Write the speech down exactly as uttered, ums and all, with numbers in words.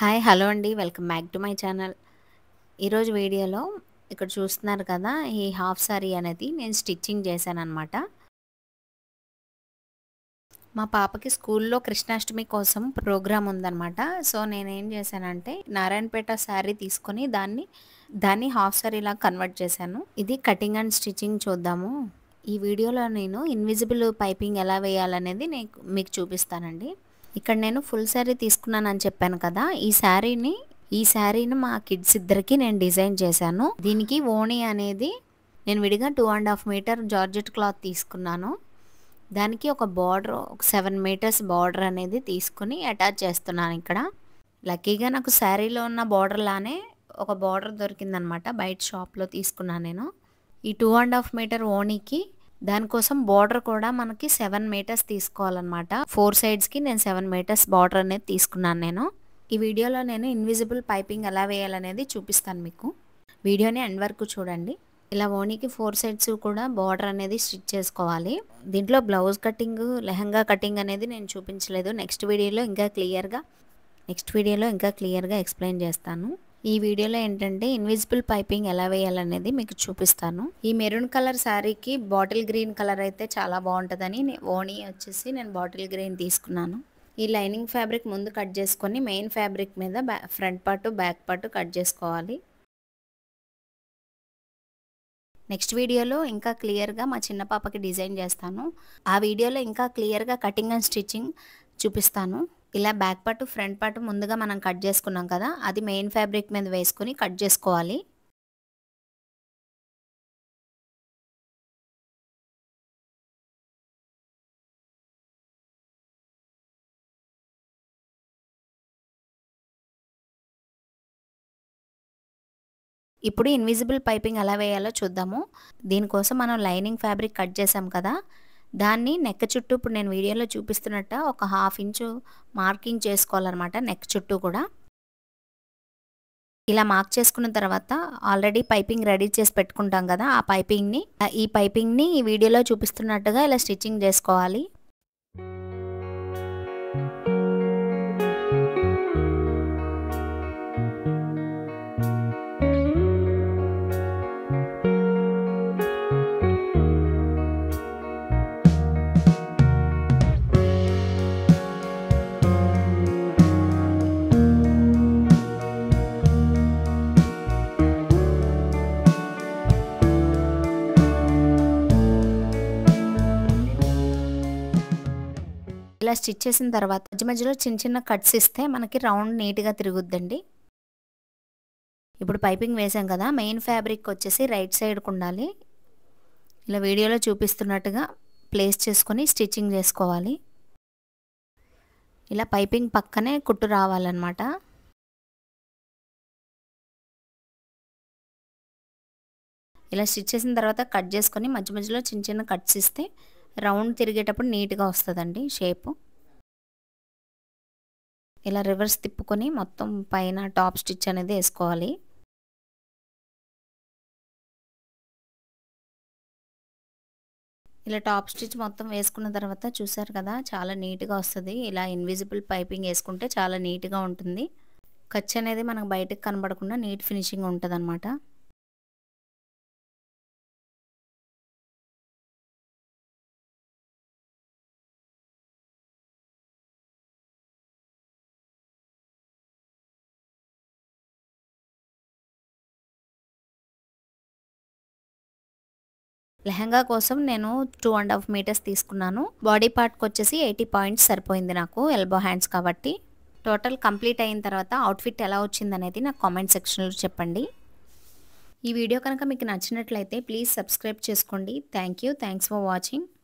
Hi hello అండి. Welcome back to my channel. ఈరోజు వీడియోలో ఇక్కడ చూస్తున్నారు కదా, ఈ హాఫ్ సారీ అనేది నేను స్టిచ్చింగ్ చేశానన్నమాట. మా పాపకి స్కూల్లో కృష్ణాష్టమి కోసం ప్రోగ్రామ్ ఉందన్నమాట. సో నేనేం చేశానంటే నారాయణపేట శారీ తీసుకొని దాన్ని దాన్ని హాఫ్ సారీలా కన్వర్ట్ చేశాను. ఇది కటింగ్ అండ్ స్టిచ్చింగ్ చూద్దాము. ఈ వీడియోలో నేను ఇన్విజిబుల్ పైపింగ్ ఎలా వేయాలనేది నేను మీకు చూపిస్తానండి. ఇక్కడ నేను ఫుల్ శారీ తీసుకున్నానని చెప్పాను కదా, ఈ శారీని ఈ శారీని మా కిడ్స్ ఇద్దరికి నేను డిజైన్ చేశాను. దీనికి ఓణి అనేది నేను విడిగా two and half metre georgette cloth తీసుకున్నాను. దానికి ఒక బార్డర్ ఒక సెవెన్ మీటర్స్ బార్డర్ అనేది తీసుకుని అటాచ్ చేస్తున్నాను. ఇక్కడ లక్కీగా నాకు శారీలో ఉన్న బార్డర్ లానే ఒక బార్డర్ దొరికిందనమాట. బయట షాప్లో తీసుకున్నాను నేను. ఈ టూ అండ్ హాఫ్ మీటర్ ఓణికి దానికోసం బార్డర్ కూడా మనకి సెవెన్ మీటర్స్ తీసుకోవాలన్నమాట. ఫోర్ సైడ్స్కి నేను సెవెన్ మీటర్స్ బార్డర్ అనేది తీసుకున్నాను నేను. ఈ వీడియోలో నేను ఇన్విజిబుల్ పైపింగ్ ఎలా వేయాలనేది చూపిస్తాను మీకు. వీడియోని ఎండ్ వరకు చూడండి. ఇలా ఓణికి ఫోర్ సైడ్స్ కూడా బార్డర్ అనేది స్టిచ్ చేసుకోవాలి. దీంట్లో బ్లౌజ్ కటింగ్, లెహంగా కటింగ్ అనేది నేను చూపించలేదు. నెక్స్ట్ వీడియోలో ఇంకా క్లియర్గా నెక్స్ట్ వీడియోలో ఇంకా క్లియర్గా ఎక్స్ప్లెయిన్ చేస్తాను. ఈ వీడియోలో ఏంటంటే ఇన్విజిబుల్ పైపింగ్ ఎలా వేయాలనేది మీకు చూపిస్తాను. ఈ మెరూన్ కలర్ శారీకి బాటిల్ గ్రీన్ కలర్ అయితే చాలా బాగుంటుందని ఓణి వచ్చేసి నేను బాటిల్ గ్రీన్ తీసుకున్నాను. ఈ లైనింగ్ ఫ్యాబ్రిక్ ముందు కట్ చేసుకొని మెయిన్ ఫ్యాబ్రిక్ మీద front part back part cut చేసుకోవాలి. నెక్స్ట్ వీడియోలో ఇంకా క్లియర్గా మా చిన్న పాపకి డిజైన్ చేస్తాను. ఆ వీడియోలో ఇంకా క్లియర్గా కటింగ్ అండ్ స్టిచ్చింగ్ చూపిస్తాను. ఇలా బ్యాక్ పార్ట్ ఫ్రంట్ పార్ట్ ముందుగా మనం కట్ చేసుకున్నాం కదా, అది మెయిన్ ఫ్యాబ్రిక్ మీద వేసుకొని కట్ చేసుకోవాలి. ఇప్పుడు ఇన్విజిబుల్ పైపింగ్ ఎలా వేయాలో చూద్దాము. దీనికోసం మనం లైనింగ్ ఫ్యాబ్రిక్ కట్ చేసాం కదా, దాన్ని నెక్ చుట్టూ ఇప్పుడు నేను వీడియోలో చూపిస్తున్నట్టు ఒక హాఫ్ ఇంచు మార్కింగ్ చేసుకోవాలన్నమాట. నెక్ చుట్టూ కూడా ఇలా మార్క్ చేసుకున్న తర్వాత ఆల్రెడీ పైపింగ్ రెడీ చేసి పెట్టుకుంటాం కదా, ఆ పైపింగ్ని ఈ పైపింగ్ని ఈ వీడియోలో చూపిస్తున్నట్టుగా ఇలా స్టిచ్చింగ్ చేసుకోవాలి. ఇలా స్టిచ్ చేసిన తర్వాత మధ్య మధ్యలో చిన్న చిన్న కట్స్ ఇస్తే మనకి రౌండ్ నీట్గా తిరుగుద్దండి. ఇప్పుడు పైపింగ్ వేసాం కదా, మెయిన్ ఫ్యాబ్రిక్ వచ్చేసి రైట్ సైడ్కి ఉండాలి. ఇలా వీడియోలో చూపిస్తున్నట్టుగా ప్లేస్ చేసుకొని స్టిచ్చింగ్ చేసుకోవాలి. ఇలా పైపింగ్ పక్కనే కుట్టు రావాలన్నమాట. ఇలా స్టిచ్ చేసిన తర్వాత కట్ చేసుకొని మధ్య మధ్యలో చిన్న చిన్న కట్స్ ఇస్తే రౌండ్ తిరిగేటప్పుడు నీట్గా వస్తుందండి షేపు. ఇలా రివర్స్ తిప్పుకొని మొత్తం పైన టాప్ స్టిచ్ అనేది వేసుకోవాలి. ఇలా టాప్ స్టిచ్ మొత్తం వేసుకున్న తర్వాత చూసారు కదా, చాలా నీట్గా వస్తుంది. ఇలా ఇన్విజిబుల్ పైపింగ్ వేసుకుంటే చాలా నీట్గా ఉంటుంది. ఖర్చు అనేది మనకు బయటకు కనబడకుండా నీట్ ఫినిషింగ్ ఉంటుంది అన్నమాట. లెహంగా కోసం నేను టూ అండ్ హాఫ్ మీటర్స్ తీసుకున్నాను. బాడీ పార్ట్కి వచ్చేసి ఎయిటీ పాయింట్స్ సరిపోయింది నాకు, ఎల్బో హ్యాండ్స్ కాబట్టి. టోటల్ కంప్లీట్ అయిన తర్వాత అవుట్ఫిట్ ఎలా వచ్చిందనేది నాకు కామెంట్ సెక్షన్లో చెప్పండి. ఈ వీడియో కనుక మీకు నచ్చినట్లయితే ప్లీజ్ సబ్స్క్రైబ్ చేసుకోండి. Thank you thanks for watching.